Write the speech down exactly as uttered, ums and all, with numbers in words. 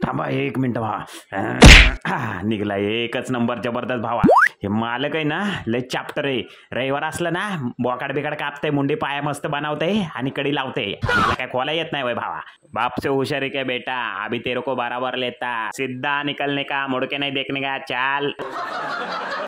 थांबा एक मिनिट भावा. निघला एकच नंबर जबरदस्त भावा. हे मालक आहे ना लय चाप्टर आहे. रविवार असलं ना बोकाड बिकाड कापते, मुंडी पाया मस्त बनवते आणि कडी लावते. काय खोला येत नाही वय भावा. बाप से होशियारी क्या बेटा, अभी तेरे को बराबर लेता. सीधा निकलने का, मुड़ के नहीं देखने का. चाल.